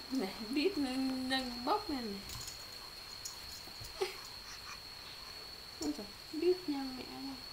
Này biết nâng bốc này này. Ôi trời, biết nhau mẹ luôn.